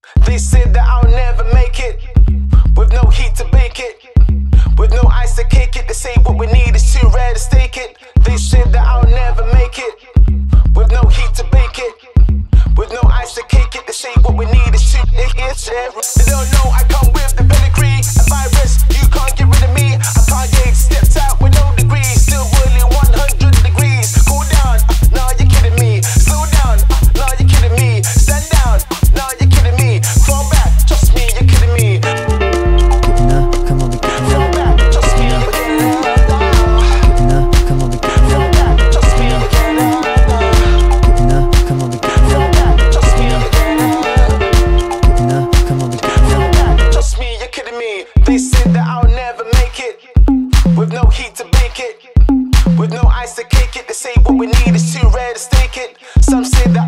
They said that I'll never make it, with no heat to bake it, with no ice to cake it. They say what we need is too rare to stake it. They said that I'll never make it, with no heat to bake it, with no ice to cake it. They say what we need is too rare. They don't know I come with the pedigree, a virus, you can't get rid of me. I can't get stepped out with no degree, still boiling 100 degrees. Cool down, nah you're kidding me. Slow down, nah you're kidding me. Stand down, nah you're kidding me. Fall back, trust me, you're kidding me. Getting up, come on, we getting Fall up. back, trust me, you're kidding me. Getting up, come on, we getting Fall up. back, trust me, you're kidding me. Getting up, come on, we getting Fall up. back, trust me, you're kidding me. Getting up, come on, we getting Fall up. back, trust me, you're kidding me. They said that I'll never make it, with no heat to bake it, with no ice to cake it. They say what we need is too rare to stake it. Some say that